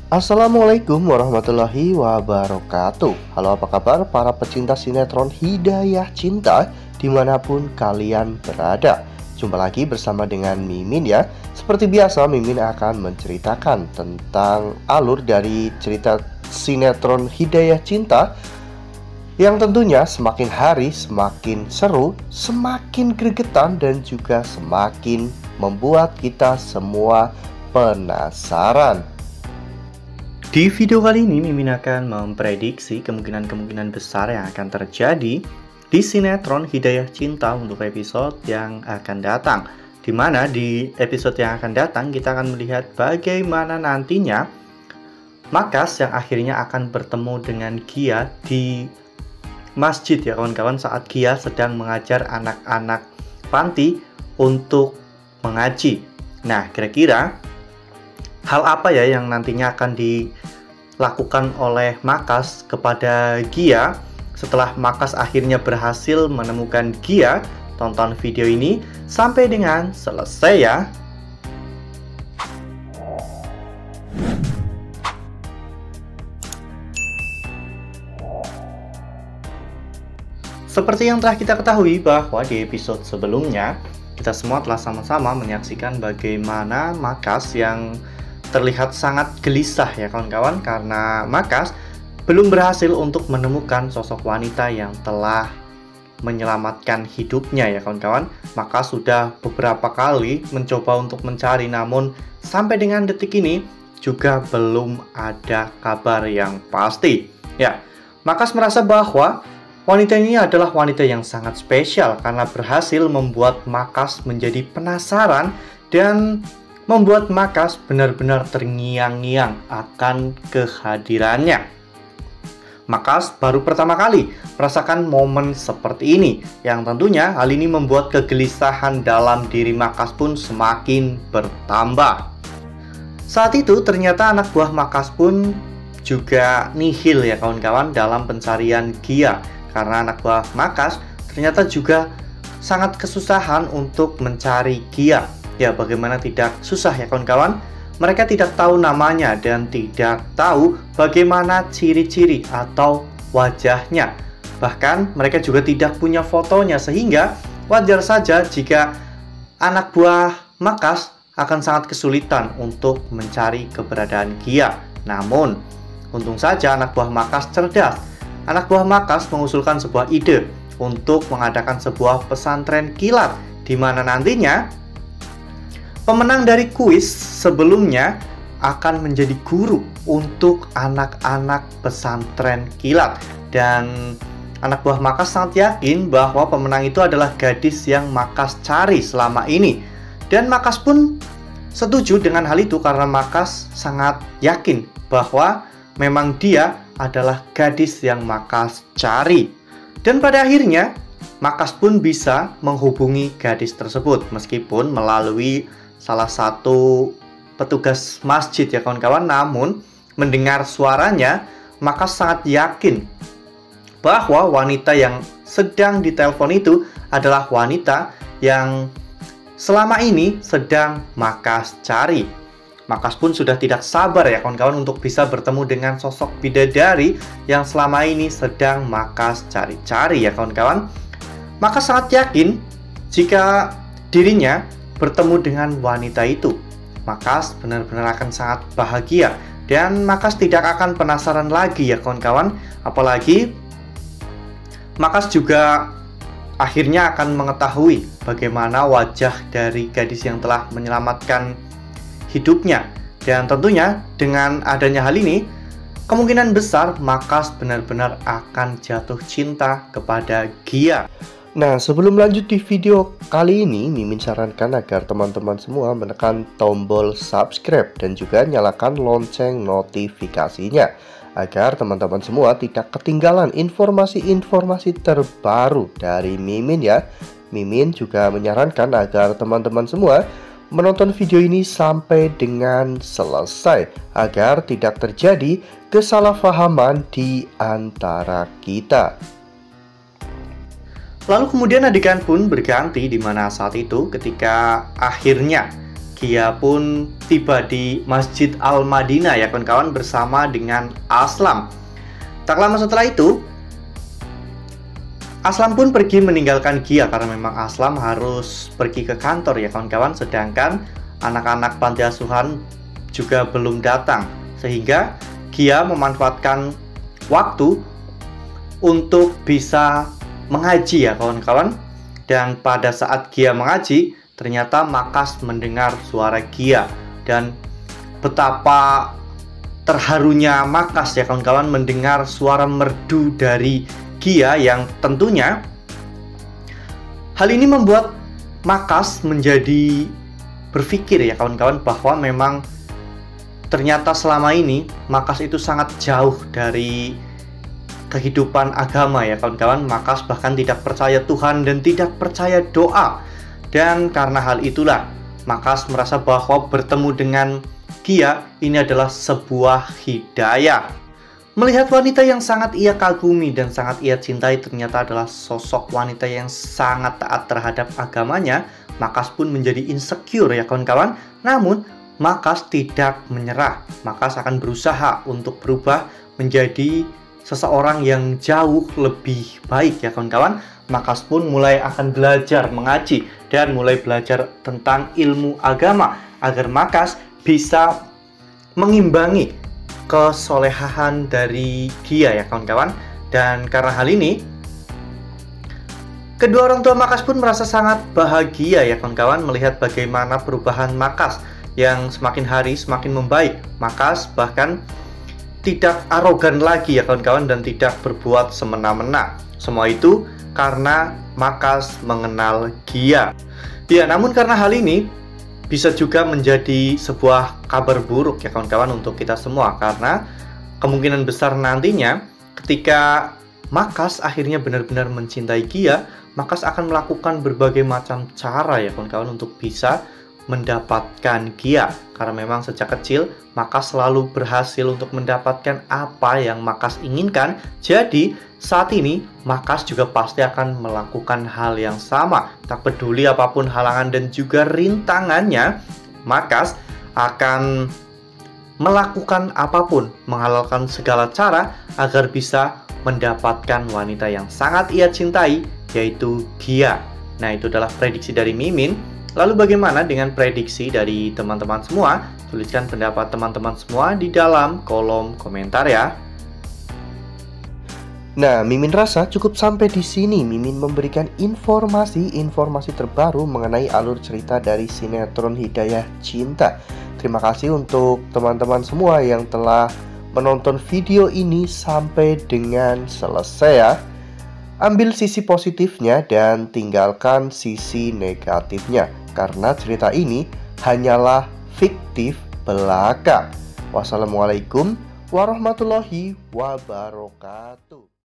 Assalamualaikum warahmatullahi wabarakatuh. Halo, apa kabar para pecinta sinetron Hidayah Cinta dimanapun kalian berada. Jumpa lagi bersama dengan Mimin ya. Seperti biasa, Mimin akan menceritakan tentang alur dari cerita sinetron Hidayah Cinta yang tentunya semakin hari semakin seru, semakin gregetan, dan juga semakin membuat kita semua penasaran. Di video kali ini, Mimin akan memprediksi kemungkinan-kemungkinan besar yang akan terjadi di sinetron Hidayah Cinta untuk episode yang akan datang. Dimana di episode yang akan datang, kita akan melihat bagaimana nantinya Makas yang akhirnya akan bertemu dengan Gia di masjid ya kawan-kawan, saat Gia sedang mengajar anak-anak panti untuk mengaji. Nah, kira-kira hal apa ya yang nantinya akan dilakukan oleh Makas kepada Gia setelah Makas akhirnya berhasil menemukan Gia? Tonton video ini sampai dengan selesai ya. Seperti yang telah kita ketahui bahwa di episode sebelumnya kita semua telah sama-sama menyaksikan bagaimana Makas yang terlihat sangat gelisah ya kawan-kawan, karena Makas belum berhasil untuk menemukan sosok wanita yang telah menyelamatkan hidupnya ya kawan-kawan. Makas sudah beberapa kali mencoba untuk mencari, namun sampai dengan detik ini juga belum ada kabar yang pasti. Ya, Makas merasa bahwa wanita ini adalah wanita yang sangat spesial karena berhasil membuat Makas menjadi penasaran dan membuat Makas benar-benar terngiang-ngiang akan kehadirannya. Makas baru pertama kali merasakan momen seperti ini, yang tentunya hal ini membuat kegelisahan dalam diri Makas pun semakin bertambah. Saat itu ternyata anak buah Makas pun juga nihil ya kawan-kawan dalam pencarian Gia, karena anak buah Makas ternyata juga sangat kesusahan untuk mencari Gia. Ya, bagaimana tidak susah ya kawan-kawan? Mereka tidak tahu namanya dan tidak tahu bagaimana ciri-ciri atau wajahnya. Bahkan mereka juga tidak punya fotonya, sehingga wajar saja jika anak buah Makas akan sangat kesulitan untuk mencari keberadaan Gia. Namun, untung saja anak buah Makas cerdas. Anak buah Makas mengusulkan sebuah ide untuk mengadakan sebuah pesantren kilat, di mana nantinya pemenang dari kuis sebelumnya akan menjadi guru untuk anak-anak pesantren kilat. Dan anak buah Makas sangat yakin bahwa pemenang itu adalah gadis yang Makas cari selama ini. Dan Makas pun setuju dengan hal itu karena Makas sangat yakin bahwa memang dia adalah gadis yang Makas cari. Dan pada akhirnya Makas pun bisa menghubungi gadis tersebut meskipun melalui salah satu petugas masjid ya kawan-kawan. Namun mendengar suaranya, Makas sangat yakin bahwa wanita yang sedang ditelepon itu adalah wanita yang selama ini sedang Makas cari. Makas pun sudah tidak sabar ya kawan-kawan untuk bisa bertemu dengan sosok bidadari yang selama ini sedang Makas cari-cari ya kawan-kawan. Makas sangat yakin jika dirinya bertemu dengan wanita itu, Makas benar-benar akan sangat bahagia. Dan Makas tidak akan penasaran lagi ya kawan-kawan. Apalagi Makas juga akhirnya akan mengetahui bagaimana wajah dari gadis yang telah menyelamatkan hidupnya. Dan tentunya dengan adanya hal ini, kemungkinan besar Makas benar-benar akan jatuh cinta kepada Gia. Nah, sebelum lanjut di video kali ini, Mimin sarankan agar teman-teman semua menekan tombol subscribe dan juga nyalakan lonceng notifikasinya, agar teman-teman semua tidak ketinggalan informasi-informasi terbaru dari Mimin ya. Mimin juga menyarankan agar teman-teman semua menonton video ini sampai dengan selesai, agar tidak terjadi kesalahpahaman di antara kita. Lalu kemudian adegan pun berganti, di mana saat itu ketika akhirnya Gia pun tiba di Masjid Al-Madinah ya kawan-kawan bersama dengan Aslam. Tak lama setelah itu, Aslam pun pergi meninggalkan Gia karena memang Aslam harus pergi ke kantor ya kawan-kawan. Sedangkan anak-anak panti asuhan juga belum datang. Sehingga Gia memanfaatkan waktu untuk bisa mengaji ya kawan-kawan. Dan pada saat Gia mengaji, ternyata Makas mendengar suara Gia. Dan betapa terharunya Makas ya kawan-kawan mendengar suara merdu dari Gia yang tentunya hal ini membuat Makas menjadi berpikir ya kawan-kawan bahwa memang ternyata selama ini Makas itu sangat jauh dari kehidupan agama ya kawan-kawan. Makas bahkan tidak percaya Tuhan dan tidak percaya doa. Dan karena hal itulah Makas merasa bahwa bertemu dengan Gia ini adalah sebuah hidayah. Melihat wanita yang sangat ia kagumi dan sangat ia cintai ternyata adalah sosok wanita yang sangat taat terhadap agamanya, Makas pun menjadi insecure ya kawan-kawan. Namun Makas tidak menyerah. Makas akan berusaha untuk berubah menjadi seseorang yang jauh lebih baik ya kawan-kawan. Makas pun mulai akan belajar mengaji dan mulai belajar tentang ilmu agama agar Makas bisa mengimbangi kesolehan dari Gia ya kawan-kawan. Dan karena hal ini, kedua orang tua Makas pun merasa sangat bahagia ya kawan-kawan melihat bagaimana perubahan Makas yang semakin hari semakin membaik. Makas bahkan tidak arogan lagi ya kawan-kawan dan tidak berbuat semena-mena. Semua itu karena Makas mengenal Gia. Ya, namun karena hal ini bisa juga menjadi sebuah kabar buruk ya kawan-kawan untuk kita semua, karena kemungkinan besar nantinya ketika Makas akhirnya benar-benar mencintai Gia, Makas akan melakukan berbagai macam cara ya kawan-kawan untuk bisa mendapatkan Gia. Karena memang sejak kecil Makas selalu berhasil untuk mendapatkan apa yang Makas inginkan. Jadi saat ini Makas juga pasti akan melakukan hal yang sama. Tak peduli apapun halangan dan juga rintangannya, Makas akan melakukan apapun, menghalalkan segala cara agar bisa mendapatkan wanita yang sangat ia cintai, yaitu Gia. Nah, itu adalah prediksi dari Mimin. Lalu bagaimana dengan prediksi dari teman-teman semua? Tuliskan pendapat teman-teman semua di dalam kolom komentar ya. Nah, Mimin rasa cukup sampai di sini. Mimin memberikan informasi terbaru mengenai alur cerita dari sinetron Hidayah Cinta. Terima kasih untuk teman-teman semua yang telah menonton video ini sampai dengan selesai ya. Ambil sisi positifnya dan tinggalkan sisi negatifnya, karena cerita ini hanyalah fiktif belaka. Wassalamualaikum warahmatullahi wabarakatuh.